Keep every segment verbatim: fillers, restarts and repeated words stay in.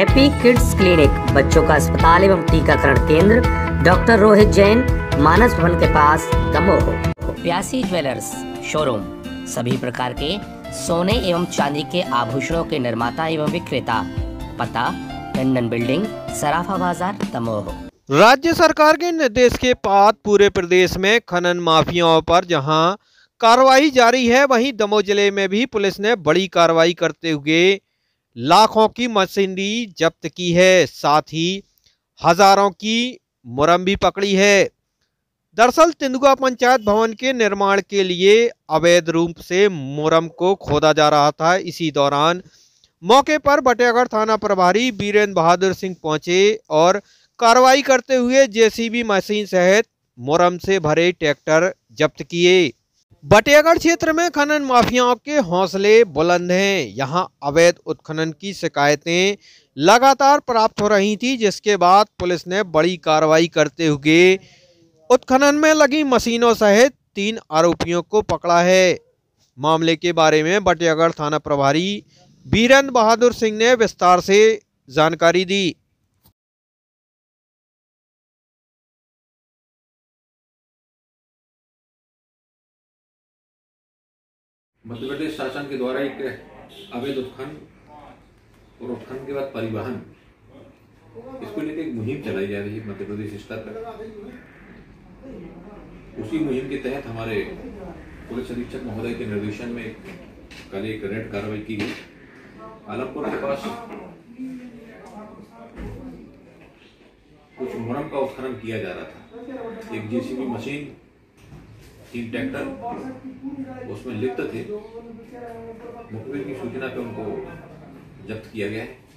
Happy kids clinic, बच्चों का अस्पताल एवं टीकाकरण केंद्र, डॉक्टर रोहित जैन, मानस भवन के पास, दमोह। प्यासी ज्वेलर्स शोरूम, सभी प्रकार के सोने एवं चांदी के आभूषणों के निर्माता एवं विक्रेता। पता टंडन बिल्डिंग, सराफा बाजार, दमोह। राज्य सरकार के निर्देश के बाद पूरे प्रदेश में खनन माफियाओं पर जहां कार्रवाई जारी है, वहीं दमोह जिले में भी पुलिस ने बड़ी कार्रवाई करते हुए लाखों की मशीनरी जब्त की है, साथ ही हजारों की मुरम भी पकड़ी है। दरअसल तेंदुआ पंचायत भवन के निर्माण के लिए अवैध रूप से मुरम को खोदा जा रहा था। इसी दौरान मौके पर बटियागढ़ थाना प्रभारी बीरेंद्र बहादुर सिंह पहुंचे और कार्रवाई करते हुए जेसीबी मशीन सहित मुरम से भरे ट्रैक्टर जब्त किए। बटियागढ़ क्षेत्र में खनन माफियाओं के हौसले बुलंद हैं। यहां अवैध उत्खनन की शिकायतें लगातार प्राप्त हो रही थी, जिसके बाद पुलिस ने बड़ी कार्रवाई करते हुए उत्खनन में लगी मशीनों सहित तीन आरोपियों को पकड़ा है। मामले के बारे में बटियागढ़ थाना प्रभारी बीरेंद्र बहादुर सिंह ने विस्तार से जानकारी दी। मध्य प्रदेश शासन के द्वारा एक अवैध उत्खनन और उत्खनन के बाद परिवहन, इसको लेकर एक मुहिम चलाई जा रही है मध्य प्रदेश स्तर पर। उसी मुहिम के तहत हमारे पुलिस अधीक्षक महोदय के निर्देशन में कल एक रेड कार्रवाई की गई। आलमपुर के पास कुछ मुरम का उत्खनन किया जा रहा था। एक जेसीबी मशीन, तीन ट्रैक्टर उसमें लिप्त थे। मुखबिर की सूचना पे उनको जब्त किया गया है।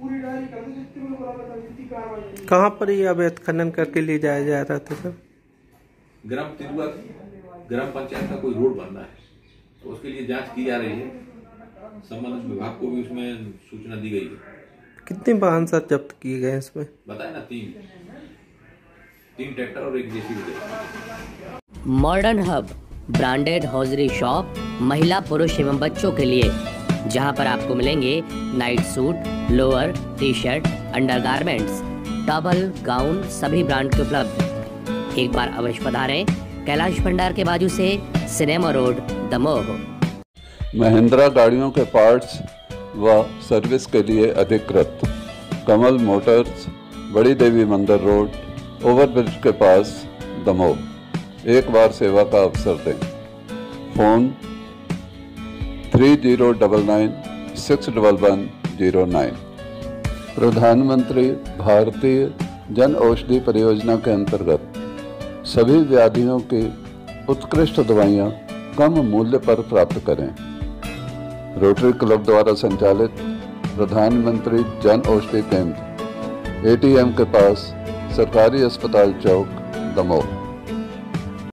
कहाँ पर ये अवैध खनन करके ले जाया जा रहा था सर? ग्राम तेंदुआ ग्राम पंचायत का कोई रोड बन रहा है, तो उसके लिए जांच की जा रही है। संबंधित विभाग को भी उसमें सूचना दी गई है। कितने वाहन सर जब्त किए गए इसमें? बताए ना, तीन तीन ट्रैक्टर और एक JCB. Modern hub, branded hosiery shop, महिला, पुरुष एवं बच्चों के लिए, जहां पर आपको मिलेंगे night suit, lower, T shirt, undergarments, towel, gown, सभी ब्रांड के उपलब्ध। एक बार अवश्य पधारें। कैलाश भंडार के बाजू से सिनेमा रोड, दमोह। महिंद्रा गाड़ियों के पार्ट्स व सर्विस के लिए अधिकृत कमल मोटर्स, बड़ी देवी मंदिर रोड, ओवरब्रिज के पास, दमोह। एक बार सेवा का अवसर दें। Phone three zero double nine six double one zero nine. प्रधानमंत्री भारतीय जन औषधि परियोजना के अंतर्गत सभी व्याधियों की उत्कृष्ट दवाइयाँ कम मूल्य पर प्राप्त करें। रोटरी क्लब द्वारा संचालित प्रधानमंत्री जन औषधि केंद्र एटीएम के पास, सरकारी अस्पताल चौक, दमोह।